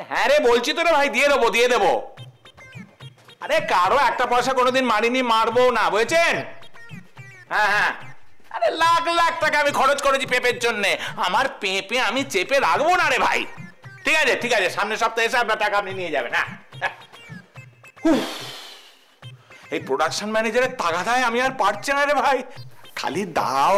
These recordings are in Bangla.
হ্যাঁ রে বলছি তো রে ভাই, দিয়ে দেবো। আরে কারো একটা পয়সা কোনোদিন মারিনি, মারবো না, বুঝেছেন? হ্যাঁ, আরে লাখ লাখ টাকা আমি খরচ করেছি পেঁপের জন্য। আমার পেঁপে আমি চেপে রাখবো না রে ভাই। ঠিক আছে, সামনের সপ্তাহে এসে আপনার টাকা আপনি নিয়ে যাবেন। এই প্রোডাকশন ম্যানেজারের তাগাদায় আমি আর পারছি না রে ভাই। খালি দাও।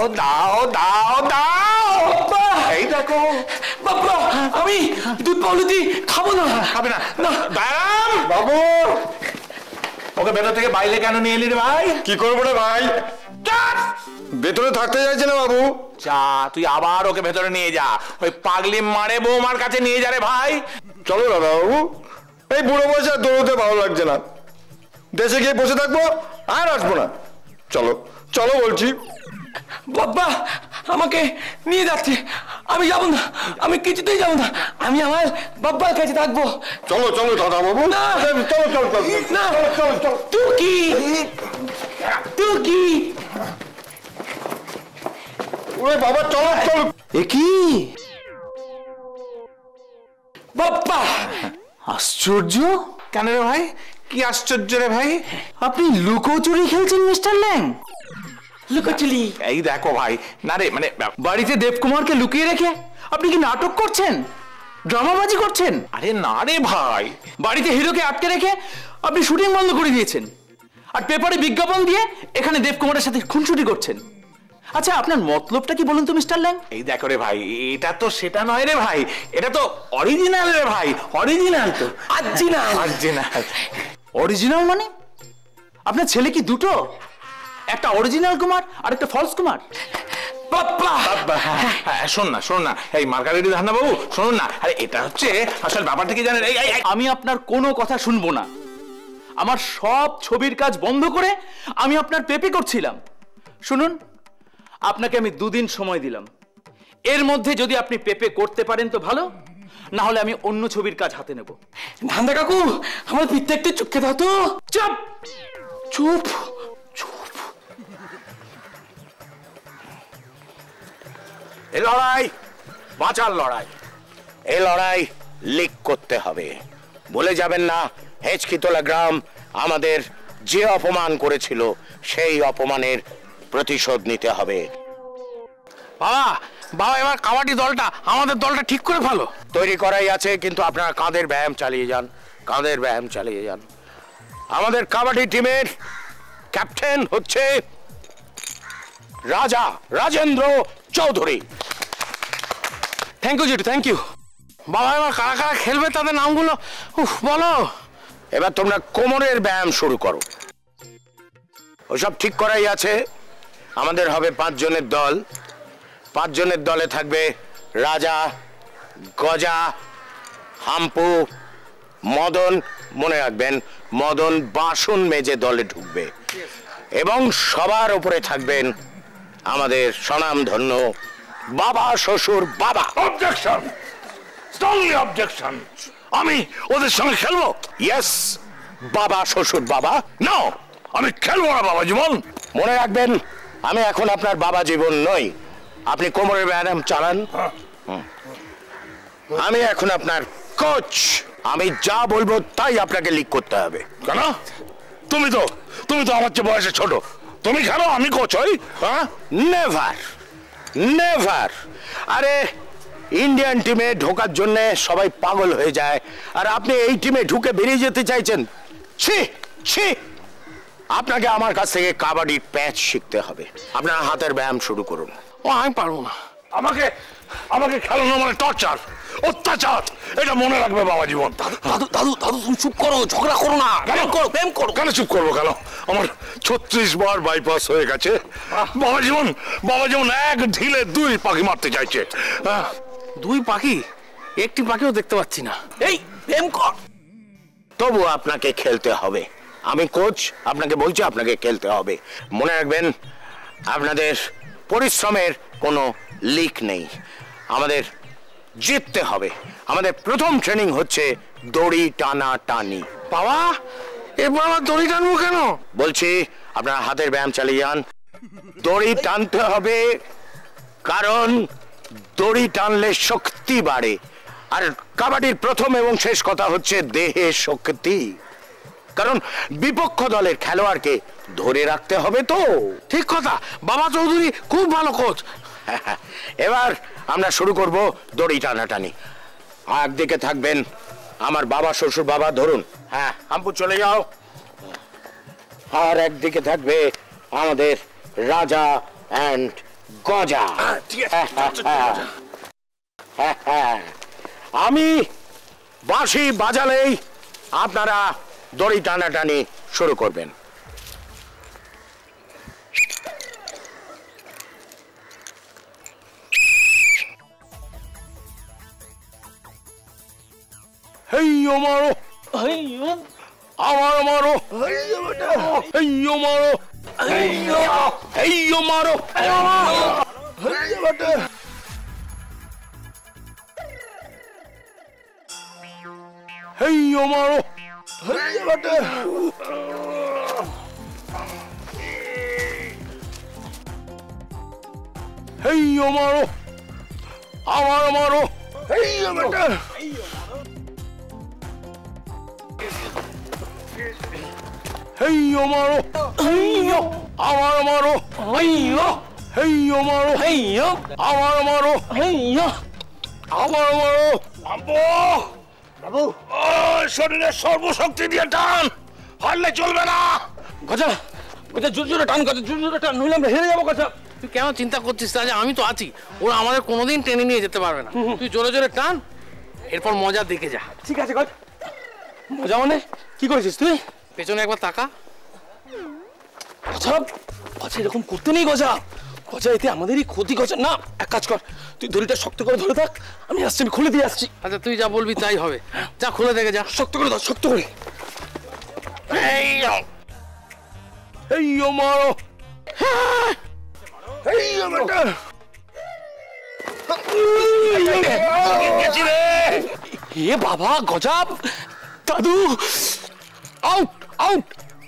এই দেখো বাবা, আমি দুধ পাউরুটি খাবো না। খাবে না? বাবু, ওকে ভেতর থেকে বাইরে কেন নিয়ে এলি রে ভাই? কি করবো রে ভাই, ভেতরে থাকতে চাইছে না বাবু। যা, তুই আবার ওকে ভেতরে নিয়ে যা, ওই পাগলি মারে বৌমার কাছে নিয়ে যা রে ভাই। চলো দাদা বাবু, এই বুড়ো বয়সে আর দৌড়তে ভালো লাগছে না, দেশে গিয়ে বসে থাকবো আর আসবো না। চলো বলছি। বাবা আমাকে নিয়ে যাচ্ছে, আমি যাবো না, আমি কিছুতেই যাবো না, আমি আমার বাবার কাছে থাকবো। চলো দাদা বাবু। না, চলো। তুই কি ওরে বাবা, চলো। এ কি বাবা, আশ্চর্য। কেন রে ভাই, কি আশ্চর্য রে ভাই? আপনি লুকোচুরি খেলছেন মিস্টার ল্যাং? লুকোচুরি? এই দেখো ভাই, না রে মানে বাড়িতে দেবকুমারকে লুকিয়ে রেখে আপনি কি নাটক করছেন, ড্রামাবাজি করছেন? আরে না রে ভাই, বাড়িতে হিরোকে আটকে রেখে আপনি শুটিং বন্ধ করে দিয়েছেন, আর পেপারে বিজ্ঞাপন দিয়ে এখানে দেবকুমারের সাথে খুনসুটি করছেন। আচ্ছা, আপনার মতলবটা কি বলুন তো মিস্টার ল্যাং? এই দেখো রে ভাই, এটা তো সেটা নয় রে ভাই, এটা তো অরিজিনাল রে ভাই, অরিজিনাল তো। অরিজিনাল মানে আপনার ছেলে কি দুটো, একটা অরিজিনাল কুমার আর একটা ফলস কুমার? শোন না, এই মার্গারেটি ধান্না বাবু শুনুন না, আরে এটা হচ্ছে আসল ব্যাপারটা কি জানেন? আমি আপনার কোনো কথা শুনবো না। আমার সব ছবির কাজ বন্ধ করে আমি আপনার পেপে করছিলাম। শুনুন, আপনাকে আমি 2 দিন সময় দিলাম, এর মধ্যে যদি আপনি পেপে করতে পারেন তো ভালো, না হলে আমি অন্য ছবির কাজ হাতে নেব। ধান্দা কাকু, আমার পিঠটা একটু চুপকে দাও তো। চুপ। এই লড়াই বাঁচার লড়াই, এই লড়াই লিক করতে হবে। বলে যাবেন না হেঁচকিতলা গ্রাম আমাদের যে অপমান করেছিল সেই অপমানের প্রতিশোধ নিতে হবে। বাবা এবার কাবাডি দলটা আমাদের দলটা ঠিক করে ভালো তৈরি করাই আছে, কিন্তু আপনারা কাঁধের ব্যায়াম চালিয়ে যান। আমাদের কাবাডি টিমের ক্যাপ্টেন হচ্ছে রাজেন্দ্র চৌধুরী। থ্যাংক ইউ জেঠু, থ্যাংক ইউ। বাবা এবার কারা কারা খেলবে তাদের নামগুলো বলো। এবার তোমরা কোমরের ব্যায়াম শুরু করো। ওসব ঠিক করাই আছে। আমাদের হবে 5 জনের দল। 5 জনের দলে থাকবে রাজা, গজা, হাম্পু, মদন। মনে রাখবেন, মদন বাসন মেজে দলে ঢুকবে, এবং সবার উপরে থাকবেন আমাদের স্বনামধন্য বাবা শ্বশুর বাবা। Objection, strongly objection. আমি ওদের সঙ্গে খেলবো? ইয়েস, বাবা শ্বশুর বাবা। নো, আমি খেলবো না বাবা জীবন। মনে রাখবেন, আমি এখন আপনার বাবা জীবন নই। আপনি কোমরের ব্যায়াম চালান। আমি এখন আপনার কোচ। আমি যা বলবো তাই আপনাকে লিক করতে হবে। কেন? তুমি তো আমার চেয়ে বয়সে ছোট, তুমি খেলো, আমি কোচ হই? নেভার। আরে ইন্ডিয়ান টিমে ঢোকার জন্য সবাই পাগল হয়ে যায়, আর আপনি এই টিমে ঢুকে বেরিয়ে যেতে চাইছেন? ছি। আপনাকে আমার কাছ থেকে কাবাডির প্যাচ শিখতে হবে। আপনার হাতের ব্যায়াম শুরু করুন। আমি পারবো না। আমাকে খেলানো মানে টর্চার, অত্যাচার। এটা মনে রাখবে বাবা জীবন। দাদু তুমি চুপ করো, ঝগড়া করো না। প্রেম করো। কেন চুপ করবো কেন? আমার 36 বার বাইপাস হয়ে গেছে। বাবা জীবন এক ঢিলে 2 পাখি মারতে চাইছে। 2 পাখি? একটি পাখিও দেখতে পাচ্ছি না। এই প্রেম কর। তবু আপনাকে খেলতে হবে। আমি কোচ, আপনাকে বলছি আপনাকে খেলতে হবে। মনে রাখবেন, আপনাদের পরিশ্রমের কোনো লিক নেই। আমাদের জিততে হবে। আমাদের প্রথম ট্রেনিং হচ্ছে দড়ি টানা টানি। বাবা এবার দড়ি টানবো কেন? বলছি আপনার হাতের ব্যায়াম চালিয়ে যান। দড়ি টানতে হবে, কারণ দড়ি টানলে শক্তি বাড়ে, আর কাবাডির প্রথম এবং শেষ কথা হচ্ছে দেহে শক্তি, কারণ বিপক্ষ দলের খেলোয়াড়কে ধরে রাখতে হবে তো। ঠিক কথা, বাবা চৌধুরী খুব ভালো কোচ। এবার আমরা শুরু করব দড়ি টানাটানি। একদিকে থাকবেন আমার বাবা, শ্বশুর বাবা, ধরুন, হ্যাঁ হাম্পু চলে যাও। আর একদিকে থাকবে আমাদের রাজা অ্যান্ড গজা। আমি বাঁশি বাজালেই আপনারা দড়ি টানাটানি শুরু করবেন। হেইয়ো মারো, আমার মারো, হেইয়ো মারো, হেইয়ো মারো, হেইয়ো মারো, হেইয়ো মারো, আমার মারো, হেইয়ো বেটা, হেইয়ো মারো, হেইয়ো, আমার মারো, হেইয়ো, হেইয়ো মারো, হেইয়ো, আমার মারো, হেইয়ো, আমার মারো। বাবু, বাবু, শরীরের সর্বশক্তি দিয়ে টান, হারলে চলবে না। গজা, গজা জোর জোরে টান, গজা জোর জোরে টান, নইলে আমরা হেরে যাবো। গজা, তুই কেন চিন্তা করছিস? রাজা, আমি তো আছি, ওরা আমাদের কোনোদিন টেনে নিয়ে যেতে পারবে না। তুই জোরে জোরে টান, এরপর মজা দেখে যা। ঠিক আছে গজ। মজা মানে কি করেছিস তুই? পেছনে একবার তাকা। গজা, গজা এরকম করতে নেই গজা। গজা, এতে আমাদেরই ক্ষতি। গজা না, এক কাজ কর, তুই দড়িটা শক্ত করে ধরে থাক, আমি আসছি, আমি খুলে দিয়ে আসছি। আচ্ছা, তুই যা বলবি তাই হবে। যা, খুলে দেখে যা। শক্ত করে ধর, শক্ত করে। হেইয়ো মারো, হেইয়ো বেটা, এ বাবা, গজা, দাদু, আউট, আউট।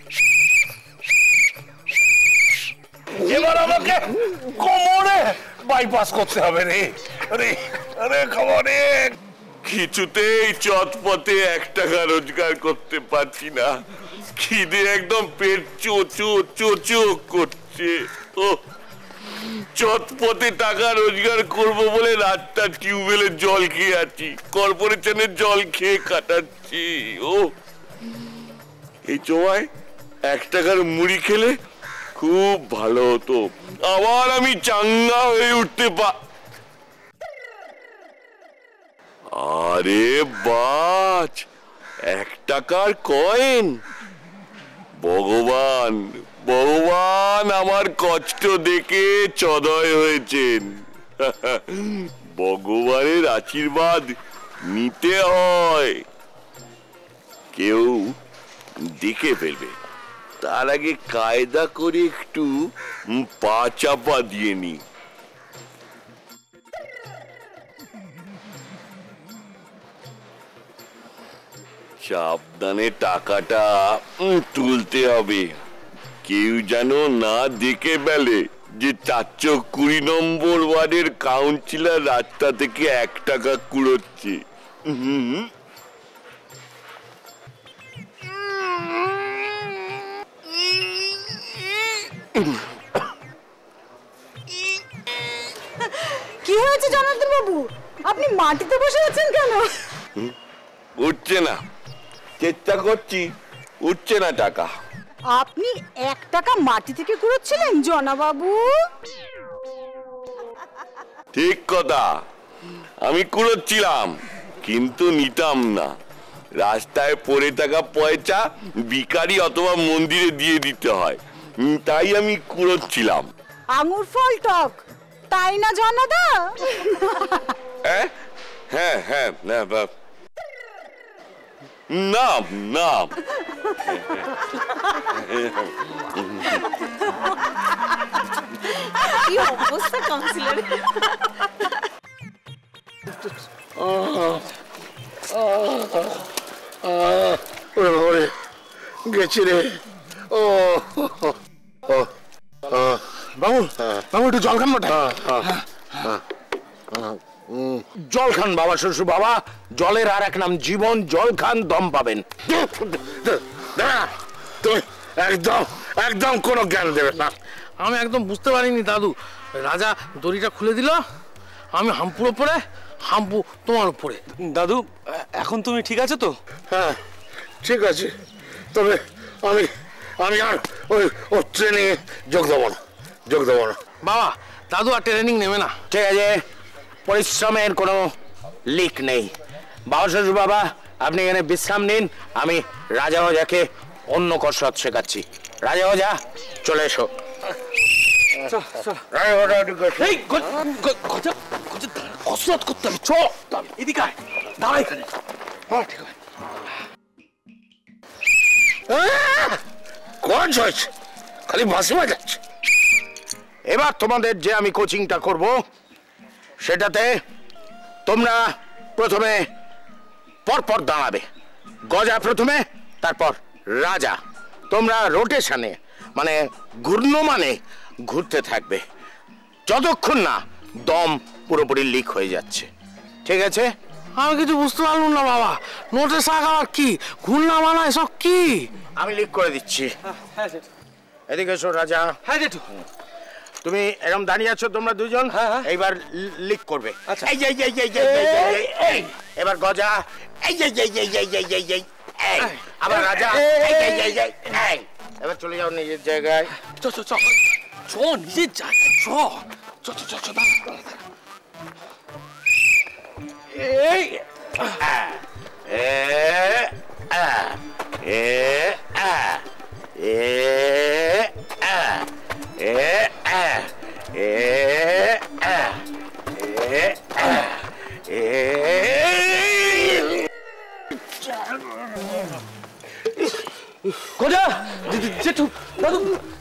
এবার আমাকে কোমরে বাইপাস করতে হবে রে। আরে আরে কোমরে। কিছুতেই চটপটে 1 টাকা রোজগার করতে পারছি না, খিদে একদম পেট চো চো চো চো করছে। ও, চটপটে টাকা রোজগার করব বলে রাতটা টিউবওয়েলের জল খেয়ে আছি, কর্পোরেশনের জল খেয়ে কাটাচ্ছি। ও, এই সময় 1 টাকার মুড়ি খেলে খুব ভালো হতো, আবার আমি চাঙ্গা হয়ে উঠতে আরে বাজ, 1 টাকার কয়েন। ভগবান, ভগবান আমার কষ্ট দেখে চদয় হয়েছেন। ভগবানের আশীর্বাদ নিতে হয়। কেউ দেখে ফেলবে, তার আগে কায়দা করে একটু পা চাপা দিয়ে নি। সাবধানে টাকাটা তুলতে হবে, কেউ যেন না দেখে ফেলে যে 420 নম্বর ওয়ার্ডের কাউন্সিলর রাস্তা থেকে 1 টাকা কুড়োচ্ছে। কি হয়েছে জনার্দন বাবু, আপনি মাটিতে বসে আছেন কেন? উঠছে না, চেষ্টা করছি, উঠছে না টাকা। আপনি 1 টাকা মাটি থেকে কুড়োচ্ছিলেন জনাবাবু? ঠিক কথা, আমি কুড়োচ্ছিলাম, কিন্তু নিতাম না। রাস্তায় পড়ে থাকা পয়সা ভিখারি অথবা মন্দিরে দিয়ে দিতে হয়, তাই আমি কুড়োচ্ছিলাম। আঙুর ফল টক, তাই না জনাদা? হ্যাঁ হ্যাঁ হ্যাঁ, না না, কি অবস্থা কাউন্সিলর। গেছি রে। ও বাবু, বাবু একটু জল খান। জল খান বাবা, শ্বশুর বাবা, জলের আর এক নাম জীবন। জল খান, দম পাবেন। তুমি একদম একদম কোনো জ্ঞান দেবে না। আমি একদম বুঝতে পারিনি দাদু। রাজা দড়িটা খুলে দিল, আমি হাম্পুর ওপরে, হাম্পু তোমার উপরে। দাদু এখন তুমি ঠিক আছে তো? হ্যাঁ ঠিক আছে, তবে আমি আমি আর ওই ট্রেনিংয়ে যোগ দেবো না। বাবা, দাদু আর ট্রেনিং নেবে না। ঠিক আছে, পরিশ্রমের কোনো লিক নেই। বাবা শ্বশুর বাবা, আপনি এখানে বিশ্রাম নিন। আমি রাজা ওঝাকে অন্য কসরত শেখাচ্ছি। রাজা ওঝা চলে এসো। কসরত করতে হবে, চ এদিকে আয়, দাঁড়া এখানে। ঠিক আছে, কোন হয়েছে, খালি বাঁশি বাজাচ্ছে। এবার তোমাদের যে আমি কোচিংটা করব, সেটাতে তোমরা প্রথমে পরপর দাঁড়াবে। গজা প্রথমে, তারপর রাজা। তোমরা রোটেশনে মানে ঘূর্ণমানে ঘুরতে থাকবে যতক্ষণ না দম পুরোপুরি লিক হয়ে যাচ্ছে। ঠিক আছে? আমি কিছু বুঝতে পারলাম না বাবা। নোটে শাক আবার কি, ঘূর্ণা মানা এসব কি? আমি লিক করে দিচ্ছি। এদিকে এসো রাজা। হ্যাঁ জেঠু। তুমি এরকম দাঁড়িয়ে আছো তোমরা দুজন। এইবার লিক করবে। এই যে এই এবার গজা। এই যে এই আবার রাজা। এই এবার চলে যাও নিজের জায়গায়। চ নিজের জায়গায় চ। এই গজা, জেঠু, দাদু।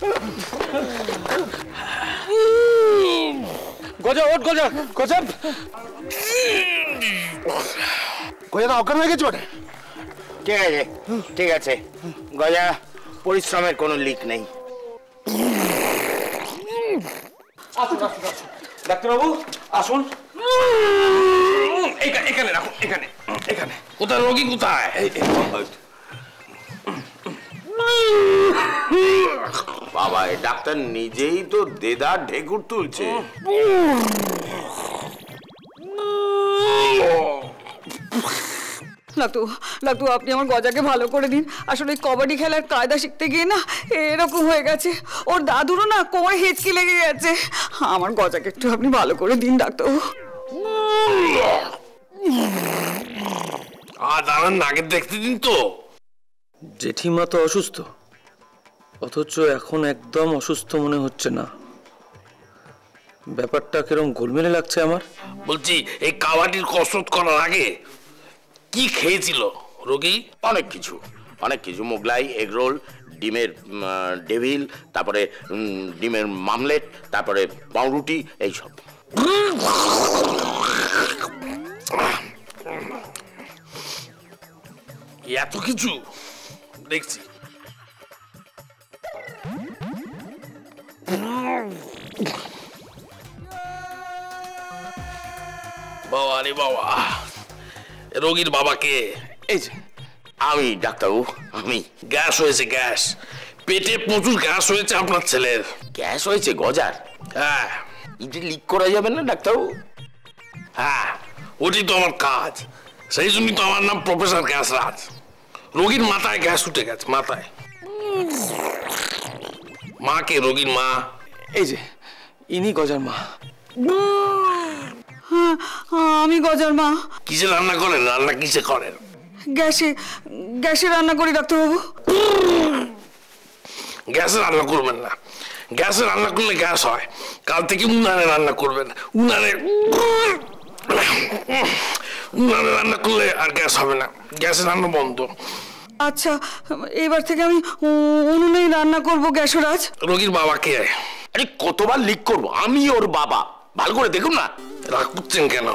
গজা ওঠ, গজা গজা। গজা অজ্ঞান হয়ে গেছে। ঠিক আছে গজা, পরিশ্রমের কোনো লিক নেই। ডাক্তারবাবু আসুন। এখানে রাখুন, এখানে। কোথায় রোগী, কোথায়? বাবা, এই ডাক্তার নিজেই তো দেদার ঢেকুর তুলছে। লাটু আপনি আমার গজাকে ভালো করে দিন। আসলে কবাডি খেলার কায়দা শিখতে গিয়ে না এরকম হয়ে গেছে। ওর দাদুরও না কোমরে হেঁচকি লেগে গেছে। আমার গজাকে একটু আপনি ভালো করে দিন ডাক্তারবাবু। দাঁড়ান, আগে দেখতে দিন তো। জেঠিমা তো অসুস্থ, অথচ এখন একদম অসুস্থ মনে হচ্ছে না। ব্যাপারটা কিরম গোলমেলে লাগছে আমার। বলছি, এই কাবাডির কসরত করার আগে কি খেয়েছিল রোগী? অনেক কিছু মোগলাই, এগরোল, ডিমের ডেভিল, তারপরে ডিমের মামলেট, তারপরে পাউরুটি, এইসব। এত কিছু দেখছি। বাবা রে বাবা, রোগীর বাবাকে? এই যে আমি ডাক্তারবাবু, আমি। গ্যাস হয়েছে, গ্যাস। পেটে প্রচুর গ্যাস হয়েছে আপনার ছেলের। গ্যাস হয়েছে গজার? হ্যাঁ। এটা লিক করা যাবে না ডাক্তারবাবু? হ্যাঁ, ওটি তো আমার কাজ। সেই জন্যই তো আমার নাম প্রফেসর গ্যাসরাজ। রোগীর মাথায় গ্যাস উঠে গেছে, মাথায়। মা কে? রোগীর মা? এই যে ইনি গজার মা। আমি গজার মা। কিসে রান্না করেন? রান্না কিসে করেন? গ্যাসে রান্না করি ডাক্তারবাবু। গ্যাসে রান্না করবেন না। গ্যাসে রান্না করলে গ্যাস হয়। কাল থেকে উনানে রান্না করবেন। উনানে রান্না করলে আর গ্যাস হবে না। গ্যাসে রান্না বন্ধ। আচ্ছা, এবার থেকে আমি উনুনেই রান্না করব গ্যাসরাজ। রোগীর বাবা কে? আরে কতবার লিক করবো? আমি ওর বাবা, ভালো করে দেখুন না। রাগ করছেন কেন?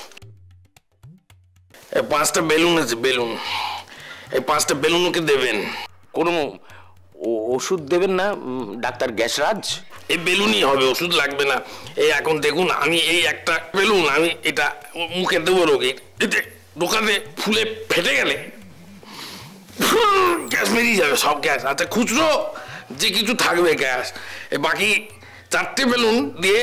এই 5টা বেলুন আছে, বেলুন। এই 5টা বেলুন ওকে দেবেন। কোনো ওষুধ দেবেন না ডাক্তার গ্যাসরাজ? এই বেলুনই হবে, ওষুধ লাগবে না। এই এখন দেখুন, আমি এই একটা বেলুন আমি এটা মুখে দেবো রোগীর। দোকানে ফুলে ফেটে গেলে গ্যাস বেরিয়ে যাবে, সব গ্যাস। আচ্ছা খুচরো যে কিছু থাকবে গ্যাস, বাকি 4টে বেলুন দিয়ে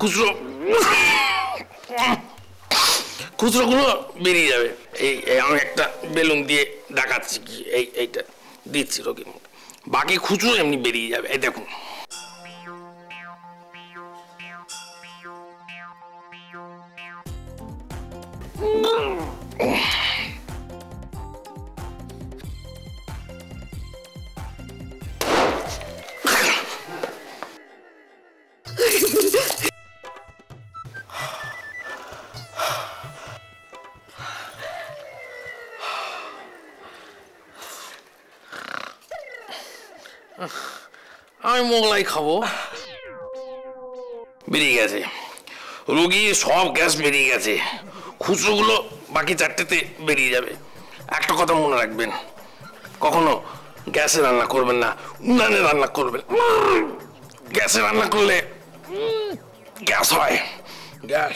খুচরোগুলো বেরিয়ে যাবে। এই আমি একটা বেলুন দিয়ে দেখাচ্ছি, কি এইটা দিচ্ছি রোগীর মুখে, বাকি খুচরো এমনি বেরিয়ে যাবে। এই দেখুন, আমি মোগলাই খাবো। বেরিয়ে গেছে, রোগী সব গ্যাস বেরিয়ে গেছে, খুচরোগুলো বাকি 4টেতে বেরিয়ে যাবে। একটা কথা মনে রাখবেন, কখনো গ্যাসে রান্না করবেন না, উনানে রান্না করবেন। গ্যাসে রান্না করলে গ্যাস হয়, গ্যাস।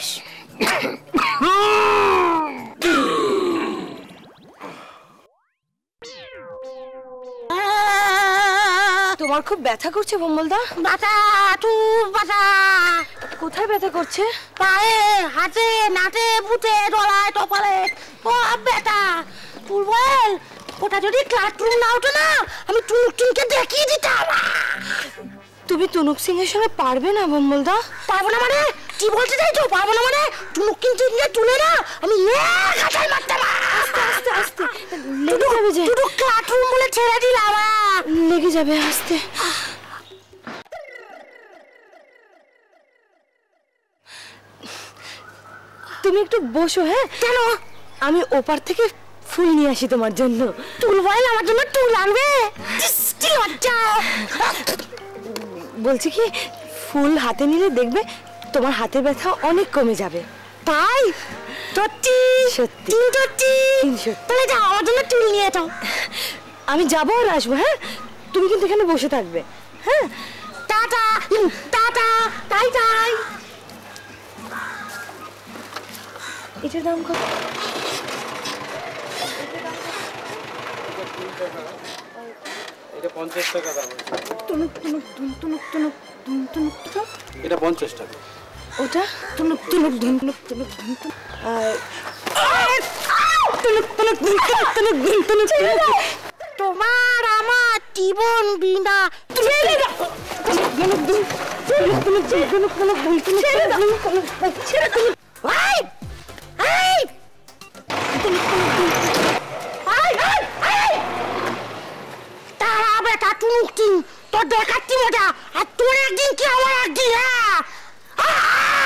তোমার খুব ব্যথা করছে বম্বলদা? ব্যথা, ব্যথা। কোথায় ব্যথা করছে? পায়ে, হাতে, নাটে, বুটে, গলায়, কপালে সব ব্যথা। তুলবল, ওটা যদি ক্লাসরুম না হতো না, আমি টুনুককে দেখিয়ে দিতাম। তুমি টুনুক সিং এর সঙ্গে পারবে না বম্বলদা? পারবো না মানে? কি বলতে চাইছো? পারবো না মানে? টুনুক কিন্তু তুলে না আমি ঘাটায় মারতাম। আস্তে আস্তে আস্তে, লেগে যাবে যে। টুনুক ক্লাসরুম বলে ছেড়ে দিলাম। লেগে যাবে, আস্তে। তুমি একটু বসো। হ্যাঁ, কেন? আমি ওপার থেকে ফুল নিয়ে আসি তোমার জন্য। তুলবল আমার জন্য তুল আনবে? বলছি কি, ফুল হাতে নিলে দেখবে তোমার হাতের ব্যথা অনেক কমে যাবে। তাই? সত্যি? সত্যি সত্যি? তাহলে যাও, আমার জন্য তুল নিয়ে যাও। আমি যাবো আর আসবো। হ্যাঁ, তুমি কিন্তু এখানে বসে থাকবে। হ্যাঁ, টাটা টাটা, তাই তাই। এটার দাম কত? এটা 50 টাকা দাম। টুনুক টুনুক টুনুক টুনুক টুনুক টুনুক টুনুক। এটা 50 টাকা। ওটা টুনুক টুনুক টুনুক টুনুক টুনুক। আর টুনুক টুনুক টুনুক টুনুক টুনুক। তোমার আমার জীবন বিনা। ছেড়ে দাও। টুনুক টুনুক টুনুক টুনুক টুনুক টুনুক টুনুক। ছেড়ে দাও, ছেড়ে দাও। এই এই তারা বেটা টুনুক টিম, তোর দেখাচ্ছি মজা। আর তোর একদিন কি আমার একদিন। হ্যাঁ